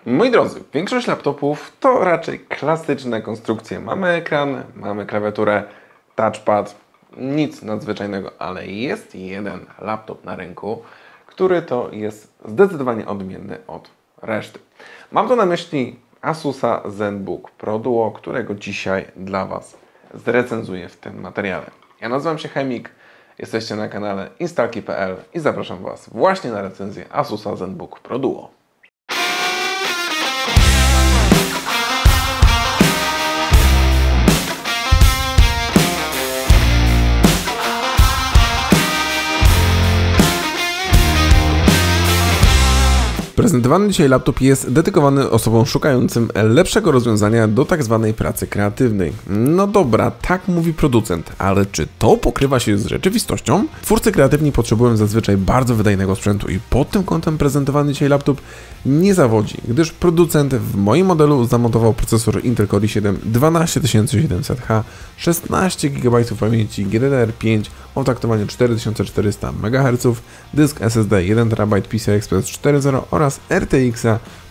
Moi drodzy, większość laptopów to raczej klasyczne konstrukcje. Mamy ekran, mamy klawiaturę, touchpad, nic nadzwyczajnego, ale jest jeden laptop na rynku, który to jest zdecydowanie odmienny od reszty. Mam tu na myśli Asusa ZenBook Pro Duo, którego dzisiaj dla Was zrecenzuję w tym materiale. Ja nazywam się Chemik, jesteście na kanale Instalki.pl i zapraszam Was właśnie na recenzję Asusa ZenBook Pro Duo. Prezentowany dzisiaj laptop jest dedykowany osobom szukającym lepszego rozwiązania do tak zwanej pracy kreatywnej. No dobra, tak mówi producent, ale czy to pokrywa się z rzeczywistością? Twórcy kreatywni potrzebują zazwyczaj bardzo wydajnego sprzętu i pod tym kątem prezentowany dzisiaj laptop nie zawodzi, gdyż producent w moim modelu zamontował procesor Intel Core i7 12700H, 16 GB pamięci GDDR5 o taktowaniu 4400 MHz, dysk SSD 1 TB PCI Express 4.0 oraz RTX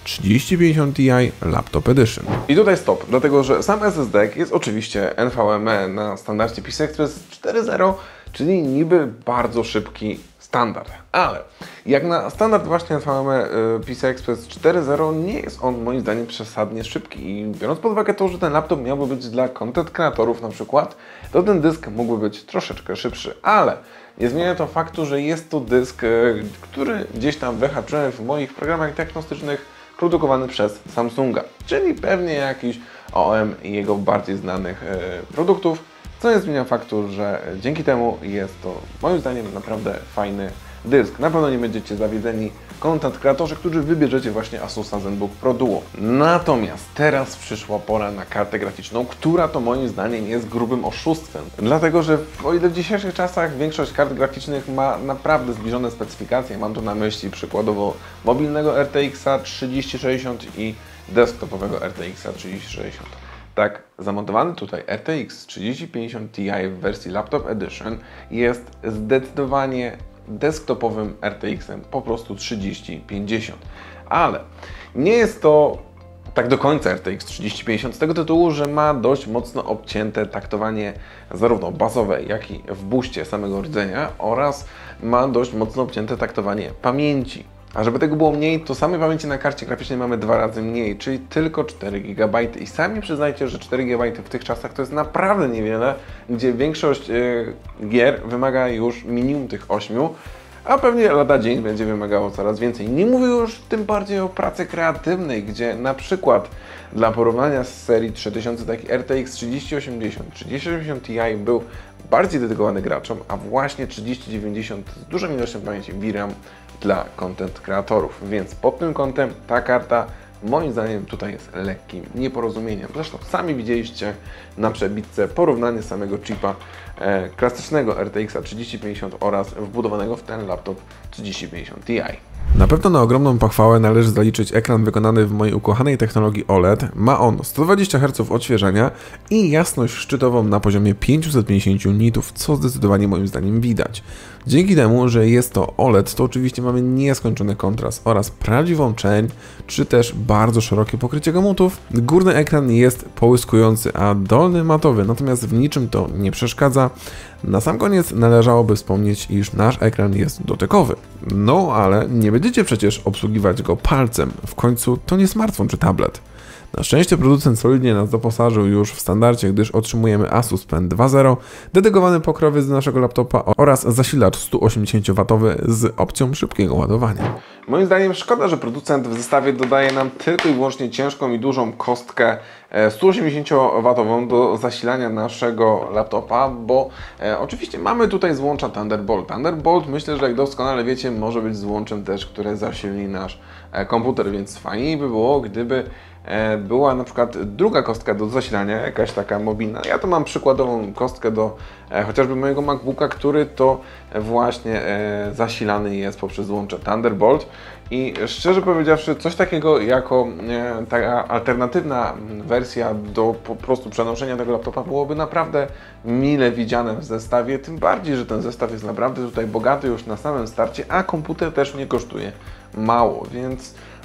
3050 Ti Laptop Edition. I tutaj stop, dlatego że sam SSD jest oczywiście NVMe na standardzie PCI Express 4.0, czyli niby bardzo szybki standard, ale jak na standard właśnie NVMe PCI Express 4.0 nie jest on moim zdaniem przesadnie szybki i biorąc pod uwagę to, że ten laptop miałby być dla content kreatorów na przykład, to ten dysk mógłby być troszeczkę szybszy, ale nie zmienia to faktu, że jest to dysk, który gdzieś tam wyhaczyłem w moich programach diagnostycznych produkowany przez Samsunga, czyli pewnie jakiś OEM i jego bardziej znanych produktów, co nie zmienia faktu, że dzięki temu jest to moim zdaniem naprawdę fajny dysk. Na pewno nie będziecie zawiedzeni content kreatorzy, którzy wybierzecie właśnie Asusa ZenBook Pro Duo. Natomiast teraz przyszła pora na kartę graficzną, która to moim zdaniem jest grubym oszustwem. Dlatego, że o ile w dzisiejszych czasach większość kart graficznych ma naprawdę zbliżone specyfikacje, mam tu na myśli przykładowo mobilnego RTX 3060 i desktopowego RTX 3060. Tak, zamontowany tutaj RTX 3050 Ti w wersji Laptop Edition jest zdecydowanie desktopowym RTX-em, po prostu 3050. Ale nie jest to tak do końca RTX 3050 z tego tytułu, że ma dość mocno obcięte taktowanie zarówno bazowe, jak i w buście samego rdzenia oraz ma dość mocno obcięte taktowanie pamięci. A żeby tego było mniej, to samej pamięci na karcie graficznej mamy 2 razy mniej, czyli tylko 4 GB. I sami przyznajcie, że 4 GB w tych czasach to jest naprawdę niewiele, gdzie większość gier wymaga już minimum tych 8, a pewnie lada dzień będzie wymagało coraz więcej. Nie mówię już tym bardziej o pracy kreatywnej, gdzie na przykład dla porównania z serii 3000 taki RTX 3080, 3080 Ti był bardziej dedykowany graczom, a właśnie 3090 z dużą ilością pamięci VRAM dla content kreatorów, więc pod tym kątem ta karta moim zdaniem tutaj jest lekkim nieporozumieniem. Zresztą sami widzieliście na przebitce porównanie samego chipa klasycznego RTX 3050 oraz wbudowanego w ten laptop 3050 Ti. Na pewno na ogromną pochwałę należy zaliczyć ekran wykonany w mojej ukochanej technologii OLED. Ma on 120 Hz odświeżania i jasność szczytową na poziomie 550 nitów, co zdecydowanie moim zdaniem widać. Dzięki temu, że jest to OLED, to oczywiście mamy nieskończony kontrast oraz prawdziwą czerń, czy też bardzo szerokie pokrycie gamutów. Górny ekran jest połyskujący, a dolny matowy, natomiast w niczym to nie przeszkadza. Na sam koniec należałoby wspomnieć, iż nasz ekran jest dotykowy. No ale nie będziecie przecież obsługiwać go palcem, w końcu to nie smartfon czy tablet. Na szczęście producent solidnie nas doposażył już w standardzie, gdyż otrzymujemy Asus Pen 2.0, dedykowany pokrowiec do naszego laptopa oraz zasilacz 180W z opcją szybkiego ładowania. Moim zdaniem szkoda, że producent w zestawie dodaje nam tylko i wyłącznie ciężką i dużą kostkę 180W do zasilania naszego laptopa, bo oczywiście mamy tutaj złącza Thunderbolt. Thunderbolt, myślę, że jak doskonale wiecie, może być złączem też, które zasili nasz komputer, więc fajniej by było, gdyby była na przykład druga kostka do zasilania, jakaś taka mobilna. Ja tu mam przykładową kostkę do chociażby mojego MacBooka, który to właśnie zasilany jest poprzez złącze Thunderbolt. I szczerze powiedziawszy, coś takiego jako taka alternatywna wersja do po prostu przenoszenia tego laptopa byłoby naprawdę mile widziane w zestawie, tym bardziej, że ten zestaw jest naprawdę tutaj bogaty już na samym starcie, a komputer też nie kosztuje mało, więc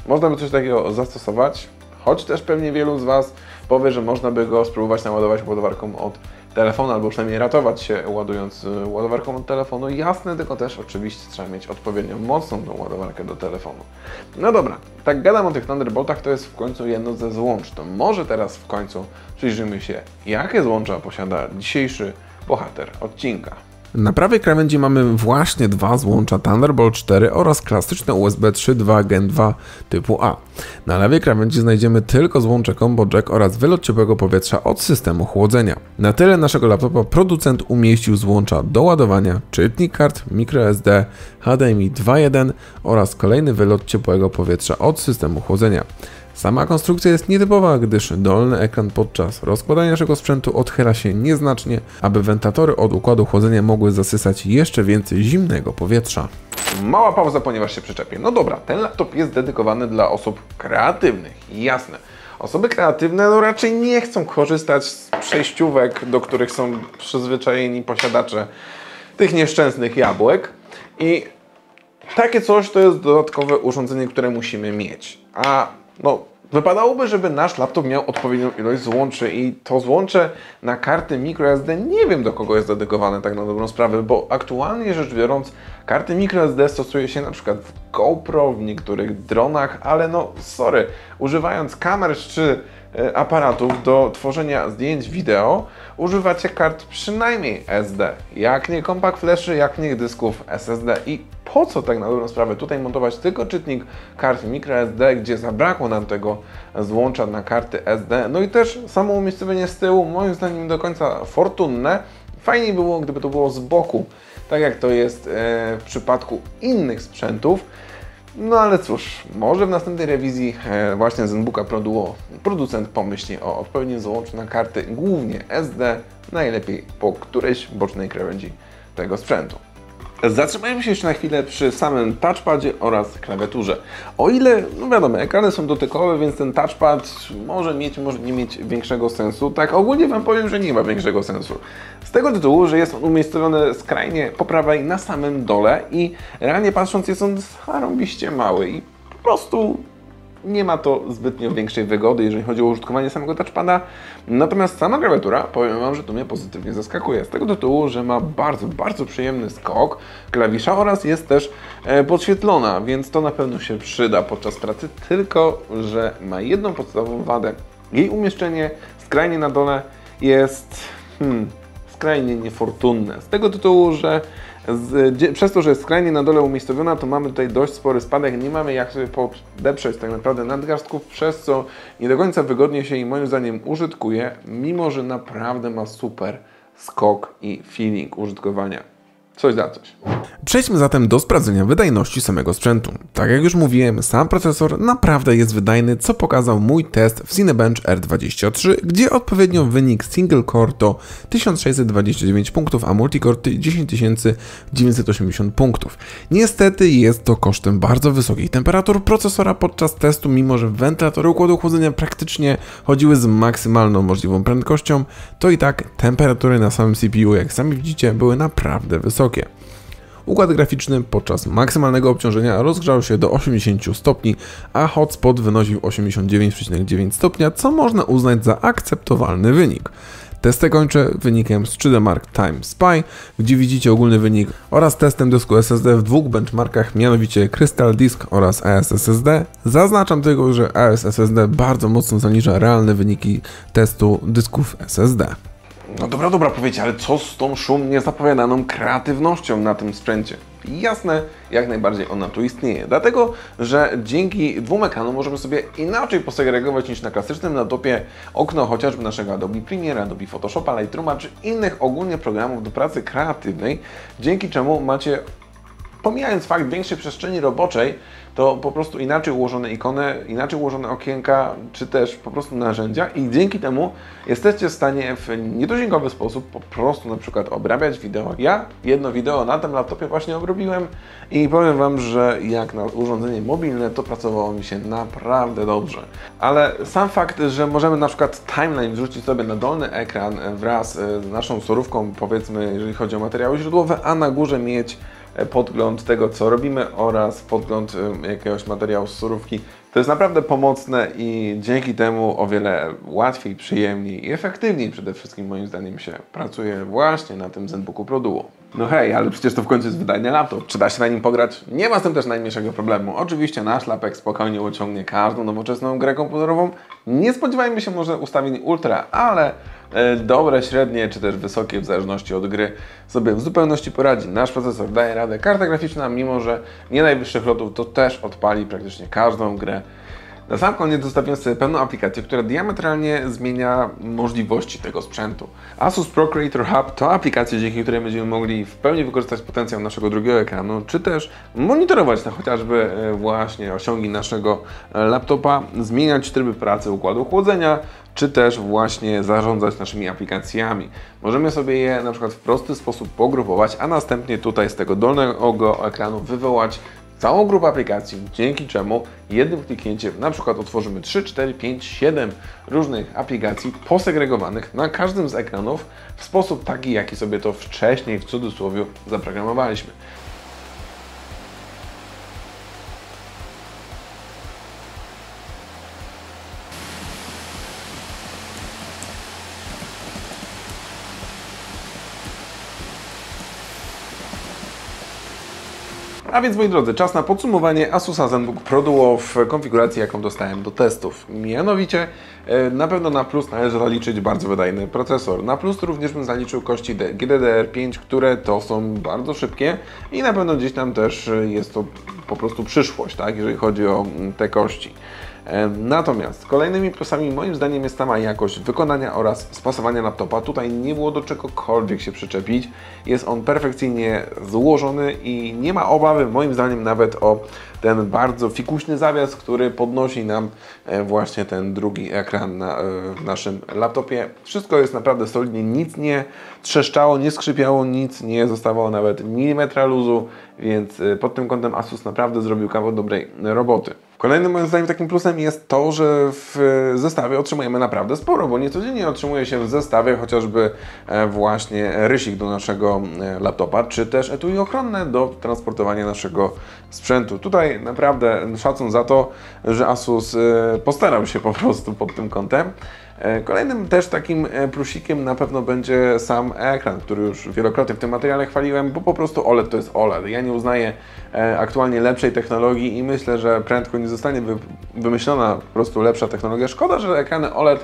można by coś takiego zastosować, choć też pewnie wielu z Was powie, że można by go spróbować naładować ładowarką od telefonu, albo przynajmniej ratować się ładując ładowarką od telefonu. Jasne, tylko też oczywiście trzeba mieć odpowiednio mocną tą ładowarkę do telefonu. No dobra, tak gadam o tych Thunderboltach, to jest w końcu jedno ze złącz. To może teraz w końcu przyjrzymy się, jakie złącza posiada dzisiejszy bohater odcinka. Na prawej krawędzi mamy właśnie dwa złącza Thunderbolt 4 oraz klasyczne USB 3.2 Gen 2 typu A. Na lewej krawędzi znajdziemy tylko złącze Combo Jack oraz wylot ciepłego powietrza od systemu chłodzenia. Na tyle naszego laptopa producent umieścił złącza do ładowania, czytnik kart microSD, HDMI 2.1 oraz kolejny wylot ciepłego powietrza od systemu chłodzenia. Sama konstrukcja jest nietypowa, gdyż dolny ekran podczas rozkładania naszego sprzętu odchyla się nieznacznie, aby wentylatory od układu chłodzenia mogły zasysać jeszcze więcej zimnego powietrza. Mała pauza, ponieważ się przyczepię. No dobra, ten laptop jest dedykowany dla osób kreatywnych, jasne. Osoby kreatywne no raczej nie chcą korzystać z przejściówek, do których są przyzwyczajeni posiadacze tych nieszczęsnych jabłek i takie coś to jest dodatkowe urządzenie, które musimy mieć. A no, wypadałoby, żeby nasz laptop miał odpowiednią ilość złączy i to złącze na karty microSD nie wiem do kogo jest dedykowane tak na dobrą sprawę, bo aktualnie rzecz biorąc karty microSD stosuje się na przykład w GoPro, w niektórych dronach, ale no sorry, używając kamer czy aparatów do tworzenia zdjęć wideo używacie kart przynajmniej SD, jak nie compact flashy, jak nie dysków SSD i po co tak na dobrą sprawę tutaj montować tylko czytnik kart microSD, gdzie zabrakło nam tego złącza na karty SD, no i też samo umiejscowienie z tyłu moim zdaniem nie do końca fortunne, fajniej było gdyby to było z boku, tak jak to jest w przypadku innych sprzętów. No ale cóż, może w następnej rewizji właśnie ZenBooka Pro Duo producent pomyśli o odpowiednim złączu na karty, głównie SD, najlepiej po którejś bocznej krawędzi tego sprzętu. Zatrzymajmy się jeszcze na chwilę przy samym touchpadzie oraz klawiaturze. O ile, no wiadomo, ekrany są dotykowe, więc ten touchpad może mieć, może nie mieć większego sensu. Tak ogólnie Wam powiem, że nie ma większego sensu. Z tego tytułu, że jest on umiejscowiony skrajnie po prawej na samym dole i realnie patrząc jest on zarąbiście mały i po prostu nie ma to zbytnio większej wygody, jeżeli chodzi o użytkowanie samego touchpada. Natomiast sama klawiatura, powiem Wam, że to mnie pozytywnie zaskakuje. Z tego tytułu, że ma bardzo przyjemny skok klawisza oraz jest też podświetlona, więc to na pewno się przyda podczas pracy, tylko że ma jedną podstawową wadę. Jej umieszczenie skrajnie na dole jest skrajnie niefortunne. Z tego tytułu, że przez to, że jest skrajnie na dole umiejscowiona, to mamy tutaj dość spory spadek, nie mamy jak sobie podeprzeć tak naprawdę nadgarstków, przez co nie do końca wygodnie się i moim zdaniem użytkuje, mimo że naprawdę ma super skok i feeling użytkowania. Coś za coś. Przejdźmy zatem do sprawdzenia wydajności samego sprzętu. Tak jak już mówiłem, sam procesor naprawdę jest wydajny, co pokazał mój test w Cinebench R23, gdzie odpowiednio wynik single core to 1629 punktów, a multicore to 10980 punktów. Niestety jest to kosztem bardzo wysokich temperatur procesora podczas testu, mimo że wentylatory układu chłodzenia praktycznie chodziły z maksymalną możliwą prędkością, to i tak temperatury na samym CPU, jak sami widzicie, były naprawdę wysokie. Układ graficzny podczas maksymalnego obciążenia rozgrzał się do 80 stopni, a hotspot wynosił 89,9 stopnia, co można uznać za akceptowalny wynik. Testy kończę wynikiem z 3D Mark Time Spy, gdzie widzicie ogólny wynik, oraz testem dysku SSD w dwóch benchmarkach, mianowicie Crystal Disk oraz ASSD. Zaznaczam tylko, że ASSD bardzo mocno zaniża realne wyniki testu dysków SSD. No dobra, powiecie, ale co z tą szumnie zapowiadaną kreatywnością na tym sprzęcie? Jasne, jak najbardziej ona tu istnieje, dlatego, że dzięki dwóm ekranom możemy sobie inaczej posegregować niż na klasycznym laptopie okno chociażby naszego Adobe Premiere, Adobe Photoshopa, Lightrooma czy innych ogólnie programów do pracy kreatywnej, dzięki czemu macie, pomijając fakt większej przestrzeni roboczej, to po prostu inaczej ułożone ikony, inaczej ułożone okienka, czy też po prostu narzędzia i dzięki temu jesteście w stanie w nietuzinkowy sposób po prostu na przykład obrabiać wideo. Ja jedno wideo na tym laptopie właśnie obrobiłem i powiem Wam, że jak na urządzenie mobilne to pracowało mi się naprawdę dobrze. Ale sam fakt, że możemy na przykład timeline wrzucić sobie na dolny ekran wraz z naszą surówką, powiedzmy, jeżeli chodzi o materiały źródłowe, a na górze mieć podgląd tego, co robimy oraz podgląd jakiegoś materiału z surówki To jest naprawdę pomocne i dzięki temu o wiele łatwiej, przyjemniej i efektywniej przede wszystkim moim zdaniem się pracuje właśnie na tym ZenBooku Pro Duo. No hej, ale przecież to w końcu jest wydajny laptop. Czy da się na nim pograć? Nie ma z tym też najmniejszego problemu. Oczywiście nasz lapek spokojnie ociągnie każdą nowoczesną grę komputerową. Nie spodziewajmy się może ustawień ultra, ale dobre, średnie czy też wysokie w zależności od gry sobie w zupełności poradzi. Nasz procesor daje radę. Karta graficzna, mimo że nie najwyższych lotów, to też odpali praktycznie każdą grę. Na sam koniec zostawiam sobie pewną aplikację, która diametralnie zmienia możliwości tego sprzętu. Asus Pro Creator Hub to aplikacja, dzięki której będziemy mogli w pełni wykorzystać potencjał naszego drugiego ekranu, czy też monitorować chociażby właśnie osiągi naszego laptopa, zmieniać tryby pracy układu chłodzenia, czy też właśnie zarządzać naszymi aplikacjami. Możemy sobie je na przykład w prosty sposób pogrupować, a następnie tutaj z tego dolnego ekranu wywołać całą grupę aplikacji, dzięki czemu jednym kliknięciem na przykład otworzymy 3, 4, 5, 7 różnych aplikacji posegregowanych na każdym z ekranów w sposób taki, jaki sobie to wcześniej w cudzysłowie zaprogramowaliśmy. A więc moi drodzy, czas na podsumowanie Asusa ZenBook Pro Duo w konfiguracji, jaką dostałem do testów. Mianowicie na pewno na plus należy zaliczyć bardzo wydajny procesor. Na plus również bym zaliczył kości GDDR5, które to są bardzo szybkie i na pewno gdzieś tam też jest to po prostu przyszłość, tak, jeżeli chodzi o te kości. Natomiast kolejnymi plusami moim zdaniem jest sama jakość wykonania oraz spasowania laptopa. Tutaj nie było do czegokolwiek się przyczepić. Jest on perfekcyjnie złożony i nie ma obawy moim zdaniem nawet o ten bardzo fikuśny zawias, który podnosi nam właśnie ten drugi ekran w naszym laptopie. Wszystko jest naprawdę solidnie, nic nie trzeszczało, nie skrzypiało, nic nie zostawało nawet milimetra luzu, więc pod tym kątem Asus naprawdę zrobił kawał dobrej roboty. Kolejnym moim zdaniem takim plusem jest to, że w zestawie otrzymujemy naprawdę sporo, bo niecodziennie otrzymuje się w zestawie chociażby właśnie rysik do naszego laptopa, czy też etui ochronne do transportowania naszego sprzętu. Tutaj naprawdę szacun za to, że Asus postarał się po prostu pod tym kątem. Kolejnym też takim plusikiem na pewno będzie sam ekran, który już wielokrotnie w tym materiale chwaliłem, bo po prostu OLED to jest OLED. Ja nie uznaję aktualnie lepszej technologii i myślę, że prędko nie zostanie wymyślona po prostu lepsza technologia. Szkoda, że ekrany OLED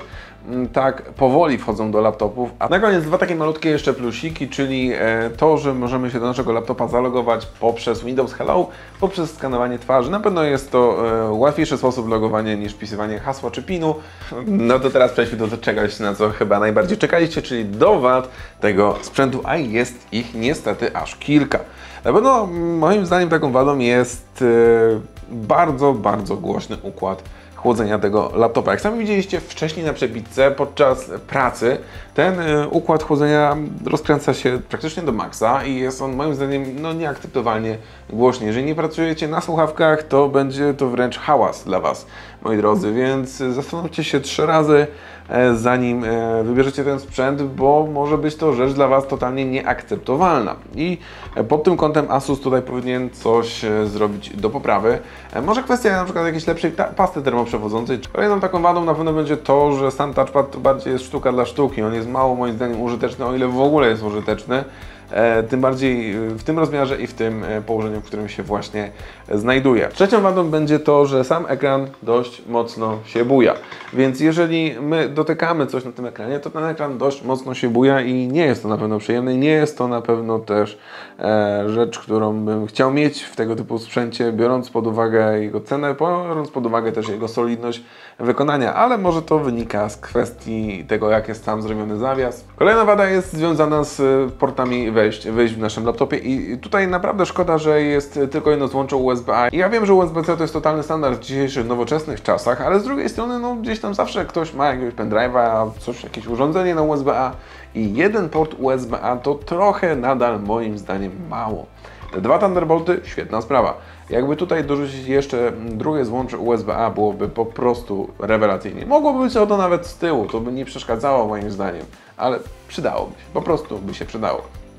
tak powoli wchodzą do laptopów. A na koniec dwa takie malutkie jeszcze plusiki, czyli to, że możemy się do naszego laptopa zalogować poprzez Windows Hello, poprzez skanowanie twarzy. Na pewno jest to łatwiejszy sposób logowania niż wpisywanie hasła czy PIN-u. No to teraz przejdźmy do czegoś, na co chyba najbardziej czekaliście, czyli do wad tego sprzętu, a jest ich niestety aż kilka. Na pewno moim zdaniem taką wadą jest bardzo głośny układ chłodzenia tego laptopa. Jak sami widzieliście wcześniej na przebitce, podczas pracy ten układ chłodzenia rozkręca się praktycznie do maksa i jest on moim zdaniem nieakceptowalnie głośny. Jeżeli nie pracujecie na słuchawkach, to będzie to wręcz hałas dla Was, moi drodzy, więc zastanówcie się 3 razy, zanim wybierzecie ten sprzęt, bo może być to rzecz dla Was totalnie nieakceptowalna. I pod tym kątem Asus tutaj powinien coś zrobić do poprawy. Może kwestia na przykład jakiejś lepszej pasty termoprzewodzącej. Kolejną taką wadą na pewno będzie to, że sam touchpad to bardziej jest sztuka dla sztuki. On jest mało moim zdaniem użyteczny, o ile w ogóle jest użyteczny. Tym bardziej w tym rozmiarze i w tym położeniu, w którym się właśnie znajduje. Trzecią wadą będzie to, że sam ekran dość mocno się buja. Więc jeżeli my dotykamy coś na tym ekranie, to ten ekran dość mocno się buja i nie jest to na pewno przyjemne. Nie jest to na pewno też rzecz, którą bym chciał mieć w tego typu sprzęcie, biorąc pod uwagę jego cenę, biorąc pod uwagę też jego solidność wykonania, ale może to wynika z kwestii tego, jak jest tam zrobiony zawias. Kolejna wada jest związana z portami wyjść w naszym laptopie i tutaj naprawdę szkoda, że jest tylko jedno złącze USB-A. I ja wiem, że USB-C to jest totalny standard w dzisiejszych nowoczesnych czasach, ale z drugiej strony gdzieś tam zawsze ktoś ma jakiegoś pendrive'a, jakieś urządzenie na USB-A i jeden port USB-A to trochę nadal moim zdaniem mało. Te 2 Thunderbolty, świetna sprawa. Jakby tutaj dorzucić jeszcze drugie złącze USB-A, byłoby po prostu rewelacyjnie. Mogłoby być to nawet z tyłu, to by nie przeszkadzało moim zdaniem, ale przydałoby się, po prostu by się przydało.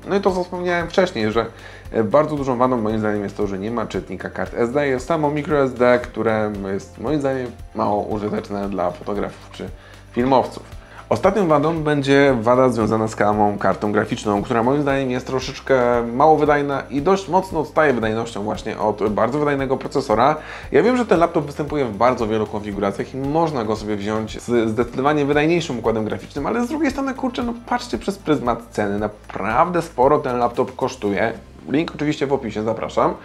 No i to, co wspomniałem wcześniej, że bardzo dużą wadą moim zdaniem jest to, że nie ma czytnika kart SD, jest samo microSD, które jest moim zdaniem mało użyteczne dla fotografów czy filmowców. Ostatnią wadą będzie wada związana z samą kartą graficzną, która moim zdaniem jest troszeczkę mało wydajna i dość mocno odstaje wydajnością właśnie od bardzo wydajnego procesora. Ja wiem, że ten laptop występuje w bardzo wielu konfiguracjach i można go sobie wziąć z zdecydowanie wydajniejszym układem graficznym, ale z drugiej strony, kurczę, no patrzcie przez pryzmat ceny. Naprawdę sporo ten laptop kosztuje. Link oczywiście w opisie, zapraszam.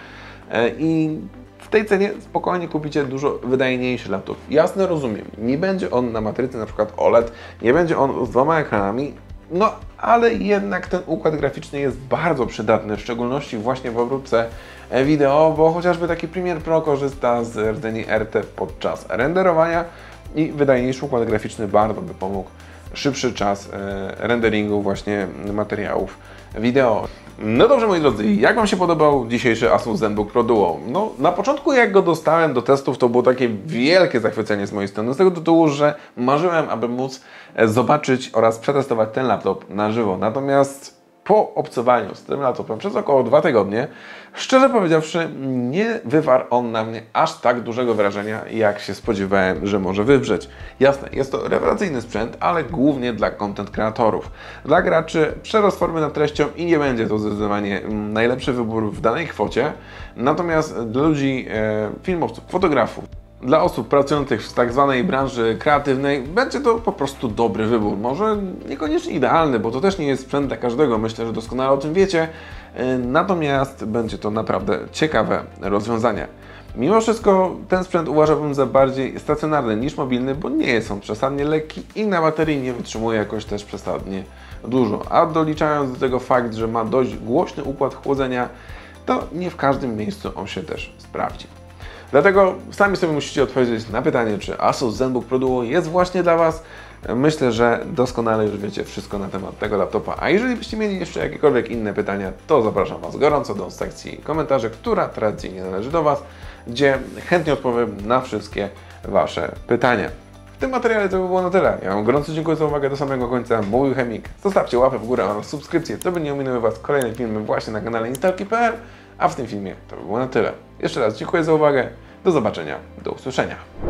I w tej cenie spokojnie kupicie dużo wydajniejszy laptop. Jasne, rozumiem, nie będzie on na matrycy np. OLED, nie będzie on z 2 ekranami, no ale jednak ten układ graficzny jest bardzo przydatny, w szczególności właśnie w obróbce wideo, bo chociażby taki Premiere Pro korzysta z rdzeni RT podczas renderowania i wydajniejszy układ graficzny bardzo by pomógł szybszy czas renderingu właśnie materiałów wideo. No dobrze, moi drodzy, jak Wam się podobał dzisiejszy Asus ZenBook Pro Duo? No, na początku jak go dostałem do testów, to było takie wielkie zachwycenie z mojej strony, z tego tytułu, że marzyłem, aby móc zobaczyć oraz przetestować ten laptop na żywo. Natomiast po obcowaniu z tym laptopem przez około 2 tygodnie, szczerze powiedziawszy, nie wywarł on na mnie aż tak dużego wrażenia, jak się spodziewałem, że może wywrzeć. Jasne, jest to rewelacyjny sprzęt, ale głównie dla content kreatorów. Dla graczy przerost formy nad treścią i nie będzie to zdecydowanie najlepszy wybór w danej kwocie. Natomiast dla ludzi, filmowców, fotografów, dla osób pracujących w tak zwanej branży kreatywnej będzie to po prostu dobry wybór. Może niekoniecznie idealny, bo to też nie jest sprzęt dla każdego, myślę, że doskonale o tym wiecie. Natomiast będzie to naprawdę ciekawe rozwiązanie. Mimo wszystko ten sprzęt uważałbym za bardziej stacjonarny niż mobilny, bo nie jest on przesadnie lekki i na baterii nie wytrzymuje jakoś też przesadnie dużo. A doliczając do tego fakt, że ma dość głośny układ chłodzenia, to nie w każdym miejscu on się też sprawdzi. Dlatego sami sobie musicie odpowiedzieć na pytanie, czy Asus ZenBook Pro Duo jest właśnie dla Was. Myślę, że doskonale już wiecie wszystko na temat tego laptopa. A jeżeli byście mieli jeszcze jakiekolwiek inne pytania, to zapraszam Was gorąco do sekcji komentarzy, która tradycyjnie należy do Was, gdzie chętnie odpowiem na wszystkie Wasze pytania. W tym materiale to by było na tyle. Ja Wam gorąco dziękuję za uwagę do samego końca. Mówił Chemik. Zostawcie łapę w górę oraz subskrypcję, to by nie ominęły Was kolejne filmy właśnie na kanale Instalki.pl. A w tym filmie to by było na tyle. Jeszcze raz dziękuję za uwagę. Do zobaczenia. Do usłyszenia.